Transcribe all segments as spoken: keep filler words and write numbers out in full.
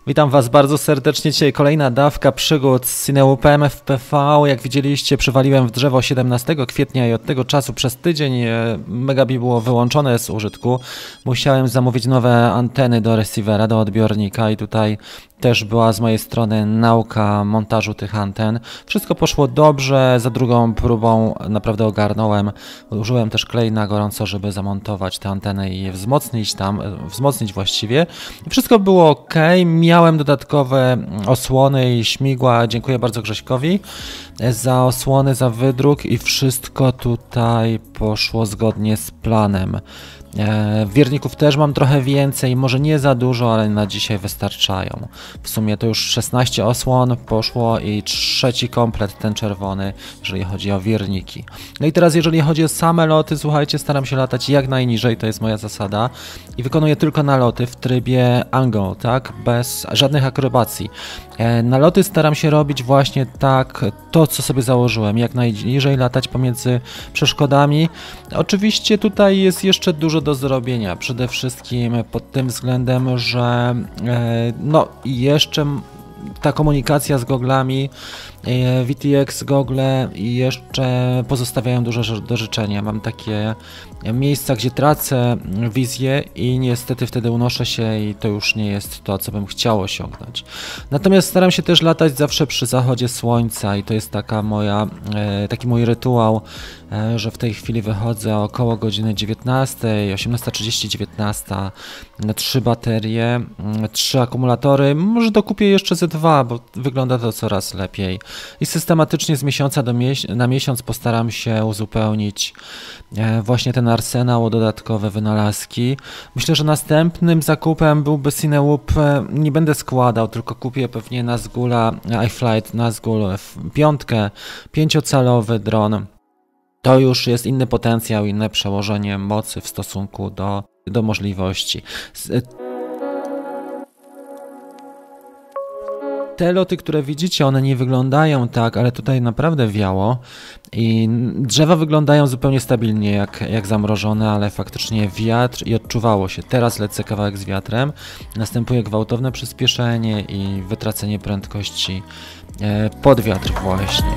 Witam Was bardzo serdecznie. Dzisiaj kolejna dawka przygód z Cineloopem F P V. Jak widzieliście, przywaliłem w drzewo siedemnastego kwietnia i od tego czasu przez tydzień Megabi było wyłączone z użytku. Musiałem zamówić nowe anteny do receivera, do odbiornika i tutaj też była z mojej strony nauka montażu tych anten. Wszystko poszło dobrze, za drugą próbą naprawdę ogarnąłem. Użyłem też klei na gorąco, żeby zamontować te anteny i je wzmocnić tam, wzmocnić właściwie. Wszystko było ok. Miałem dodatkowe osłony i śmigła. Dziękuję bardzo Grześkowi za osłony, za wydruk i wszystko tutaj poszło zgodnie z planem. Wierników też mam trochę więcej, może nie za dużo, ale na dzisiaj wystarczają. W sumie to już szesnaście osłon poszło i trzeci komplet, ten czerwony, jeżeli chodzi o wierniki. No i teraz jeżeli chodzi o same loty, słuchajcie, staram się latać jak najniżej, to jest moja zasada i wykonuję tylko naloty w trybie angle, tak, bez żadnych akrobacji. Naloty staram się robić właśnie tak, to co sobie założyłem, jak najniżej latać pomiędzy przeszkodami. Oczywiście tutaj jest jeszcze dużo do zrobienia, przede wszystkim pod tym względem, że no jeszcze ta komunikacja z goglami, V T X gogle jeszcze pozostawiają dużo do życzenia. Mam takie miejsca, gdzie tracę wizję i niestety wtedy unoszę się i to już nie jest to, co bym chciał osiągnąć. Natomiast staram się też latać zawsze przy zachodzie słońca i to jest taka moja, taki mój rytuał, że w tej chwili wychodzę około godziny dziewiętnastej, osiemnasta trzydzieści, dziewiętnasta na trzy baterie, trzy akumulatory, może dokupię jeszcze ze dwa, bo wygląda to coraz lepiej. I systematycznie z miesiąca do mies na miesiąc postaram się uzupełnić właśnie ten arsenał o dodatkowe wynalazki. Myślę, że następnym zakupem byłby Cineloop. Nie będę składał, tylko kupię pewnie Nazgula iFlight, Nazgul piątkę, pięciocalowy dron. To już jest inny potencjał, inne przełożenie mocy w stosunku do, do możliwości. Te loty, które widzicie, one nie wyglądają tak, ale tutaj naprawdę wiało i drzewa wyglądają zupełnie stabilnie jak, jak zamrożone, ale faktycznie wiatr i odczuwało się. Teraz lecę kawałek z wiatrem, następuje gwałtowne przyspieszenie i wytracenie prędkości pod wiatr właśnie.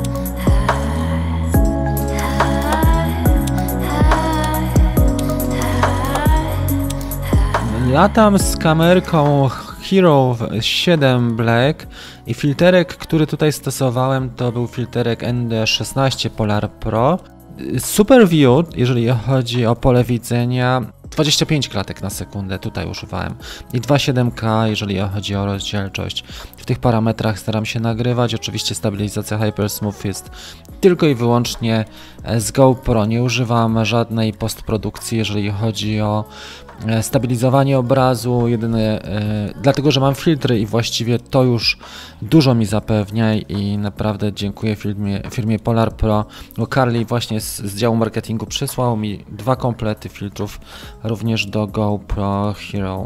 Latam z kamerką Hero siedem Black i filterek, który tutaj stosowałem, to był filterek N D szesnaście Polar Pro. Super View, jeżeli chodzi o pole widzenia, dwadzieścia pięć klatek na sekundę tutaj używałem i dwa przecinek siedem K, jeżeli chodzi o rozdzielczość. W tych parametrach staram się nagrywać. Oczywiście stabilizacja Hypersmooth jest tylko i wyłącznie z GoPro. Nie używam żadnej postprodukcji, jeżeli chodzi o stabilizowanie obrazu, jedyne, yy, dlatego że mam filtry i właściwie to już dużo mi zapewnia i naprawdę dziękuję firmie, firmie Polar Pro, bo Carly właśnie z, z działu marketingu przysłał mi dwa komplety filtrów również do GoPro Hero.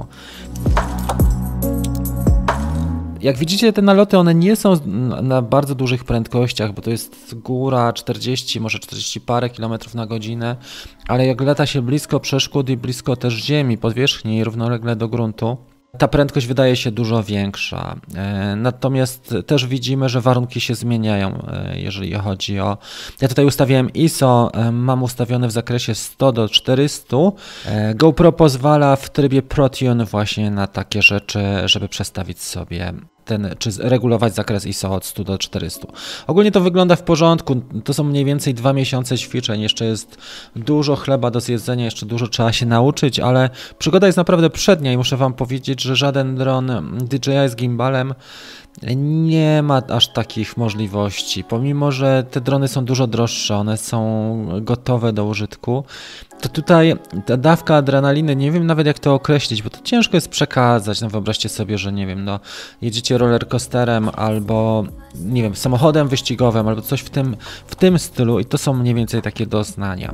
Jak widzicie, te naloty, one nie są na bardzo dużych prędkościach, bo to jest góra czterdzieści, może czterdzieści parę kilometrów na godzinę, ale jak lata się blisko przeszkód i blisko też ziemi, powierzchni, równolegle do gruntu, ta prędkość wydaje się dużo większa. Natomiast też widzimy, że warunki się zmieniają, jeżeli chodzi o... Ja tutaj ustawiłem I S O, mam ustawione w zakresie sto do czterystu. GoPro pozwala w trybie ProTune właśnie na takie rzeczy, żeby przestawić sobie ten, czy regulować zakres I S O od stu do czterystu. Ogólnie to wygląda w porządku, to są mniej więcej dwa miesiące ćwiczeń, jeszcze jest dużo chleba do zjedzenia, jeszcze dużo trzeba się nauczyć, ale przygoda jest naprawdę przednia i muszę Wam powiedzieć, że żaden dron D J I z gimbalem nie ma aż takich możliwości. Pomimo że te drony są dużo droższe, one są gotowe do użytku, to tutaj ta dawka adrenaliny, nie wiem nawet jak to określić, bo to ciężko jest przekazać. No wyobraźcie sobie, że nie wiem, no jedziecie rollercoasterem albo nie wiem, samochodem wyścigowym albo coś w tym, w tym stylu i to są mniej więcej takie doznania.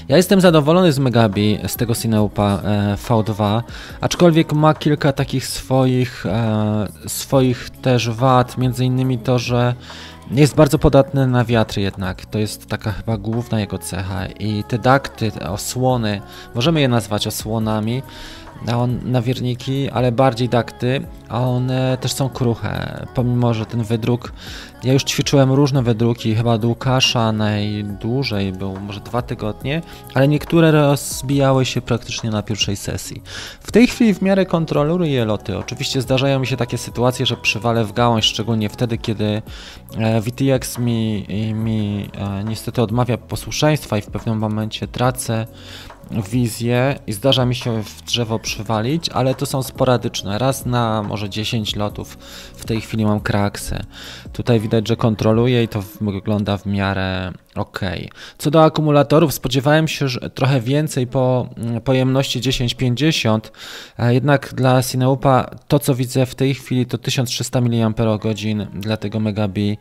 Ja jestem zadowolony z Megabi, z tego Cineupa e, V dwa, aczkolwiek ma kilka takich swoich, e, swoich też wad, między innymi to, że jest bardzo podatny na wiatry jednak, to jest taka chyba główna jego cecha i te dakty, te osłony, możemy je nazwać osłonami, a on, nawierniki, ale bardziej dakty, a one też są kruche, pomimo że ten wydruk, ja już ćwiczyłem różne wydruki, chyba od Łukasza najdłużej był może dwa tygodnie, ale niektóre rozbijały się praktycznie na pierwszej sesji. W tej chwili w miarę kontroluję loty, oczywiście zdarzają mi się takie sytuacje, że przywalę w gałąź, szczególnie wtedy, kiedy V T X mi, mi niestety odmawia posłuszeństwa i w pewnym momencie tracę wizję i zdarza mi się w drzewo przywalić, ale to są sporadyczne, raz na może dziesięć lotów. W tej chwili mam kraksę. Tutaj widać, że kontroluję i to wygląda w miarę ok. Co do akumulatorów, spodziewałem się że trochę więcej po pojemności tysiąc pięćdziesiąt, jednak dla Cineupa to, co widzę w tej chwili, to tysiąc trzysta miliamperogodzin dla tego Megabi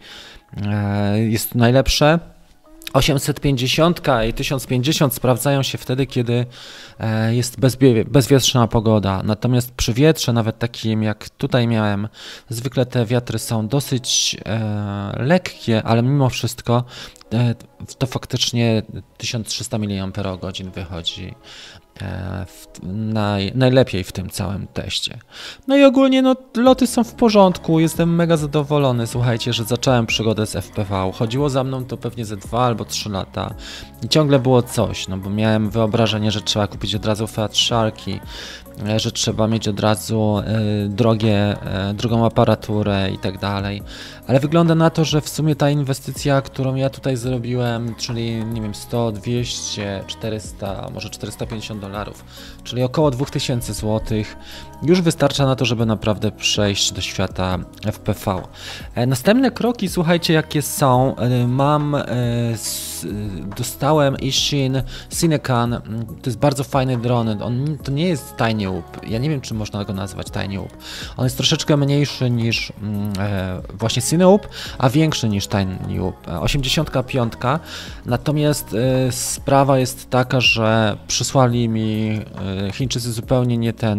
jest najlepsze. osiemset pięćdziesiąt i tysiąc pięćdziesiąt sprawdzają się wtedy, kiedy jest bezwie bezwietrzna pogoda. Natomiast przy wietrze, nawet takim jak tutaj miałem, zwykle te wiatry są dosyć e, lekkie, ale mimo wszystko e, to faktycznie tysiąc trzysta miliamperogodzin wychodzi e, w, naj, najlepiej w tym całym teście. No i ogólnie no, loty są w porządku, jestem mega zadowolony. Słuchajcie, że zacząłem przygodę z F P V. Chodziło za mną to pewnie ze dwa albo trzy lata i ciągle było coś, no bo miałem wyobrażenie, że trzeba kupić od razu Fat Sharki, że trzeba mieć od razu y, drogie, y, drogą aparaturę i tak dalej. Ale wygląda na to, że w sumie ta inwestycja, którą ja tutaj zrobiłem, czyli nie wiem, sto, dwieście, czterysta, może czterysta pięćdziesiąt dolarów, czyli około dwa tysiące złotych, już wystarcza na to, żeby naprawdę przejść do świata F P V. E, następne kroki, słuchajcie, jakie są. E, mam, e, s, dostałem Ishin Cinecan, to jest bardzo fajny dron, on to nie jest Tiny Up, ja nie wiem, czy można go nazwać Tiny Up. On jest troszeczkę mniejszy niż e, właśnie Cineup, a większy niż Tiny Up, osiemdziesiąt pięć, natomiast e, sprawa jest taka, że przysłali mi e, Chińczycy zupełnie nie ten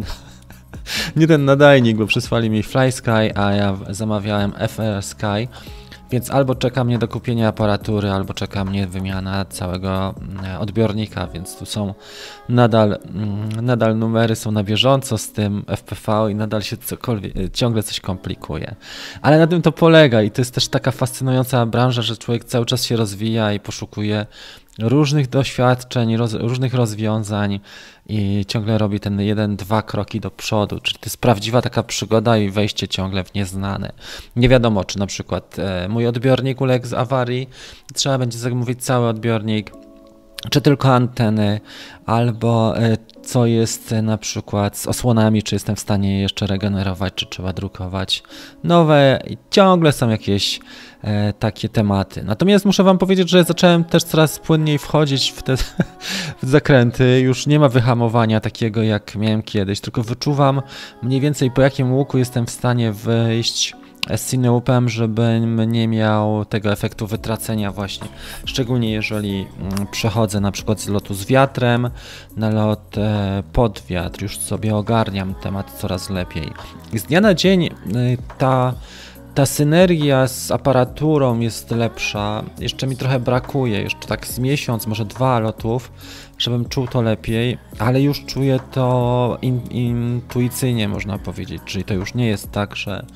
nie ten nadajnik, bo przysłali mi FlySky, a ja zamawiałem F R Sky, więc albo czeka mnie do kupienia aparatury, albo czeka mnie wymiana całego odbiornika, więc tu są nadal, nadal numery są na bieżąco z tym F P V i nadal się cokolwiek, ciągle coś komplikuje. Ale na tym to polega i to jest też taka fascynująca branża, że człowiek cały czas się rozwija i poszukuje różnych doświadczeń, roz, różnych rozwiązań i ciągle robi ten jeden, dwa kroki do przodu, czyli to jest prawdziwa taka przygoda i wejście ciągle w nieznane. Nie wiadomo, czy na przykład e, mój odbiornik uległ z awarii, trzeba będzie zamówić cały odbiornik, czy tylko anteny, albo e, co jest e, na przykład z osłonami, czy jestem w stanie je jeszcze regenerować, czy trzeba drukować nowe i ciągle są jakieś e, takie tematy. Natomiast muszę wam powiedzieć, że zacząłem też coraz płynniej wchodzić w te w zakręty, już nie ma wyhamowania takiego jak miałem kiedyś, tylko wyczuwam mniej więcej po jakim łuku jestem w stanie wyjść z Cineupem, żebym nie miał tego efektu wytracenia właśnie, szczególnie jeżeli przechodzę na przykład z lotu z wiatrem na lot e, pod wiatr, już sobie ogarniam temat coraz lepiej. I z dnia na dzień e, ta Ta synergia z aparaturą jest lepsza, jeszcze mi trochę brakuje, jeszcze tak z miesiąc, może dwa lotów, żebym czuł to lepiej, ale już czuję to in, intuicyjnie, można powiedzieć, czyli to już nie jest tak, że,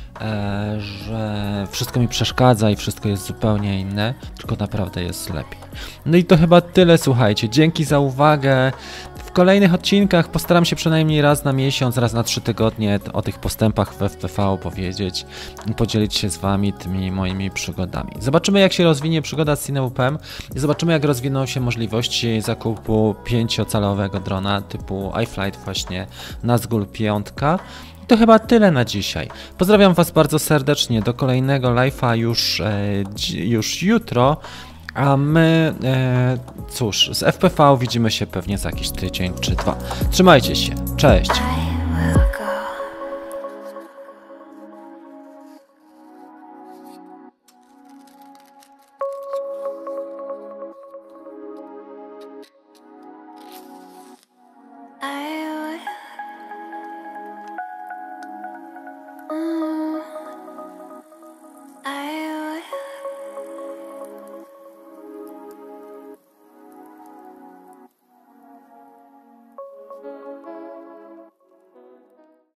e, że wszystko mi przeszkadza i wszystko jest zupełnie inne, tylko naprawdę jest lepiej. No i to chyba tyle, słuchajcie, dzięki za uwagę. W kolejnych odcinkach postaram się przynajmniej raz na miesiąc, raz na trzy tygodnie o tych postępach w F P V powiedzieć i podzielić się z wami tymi moimi przygodami. Zobaczymy, jak się rozwinie przygoda z Cineupem i zobaczymy, jak rozwiną się możliwości zakupu pięciocalowego drona typu iFlight właśnie Nazgul pięć. To chyba tyle na dzisiaj. Pozdrawiam was bardzo serdecznie, do kolejnego live'a już, e, już jutro. A my, e, cóż, z F P V widzimy się pewnie za jakiś tydzień czy dwa. Trzymajcie się, cześć!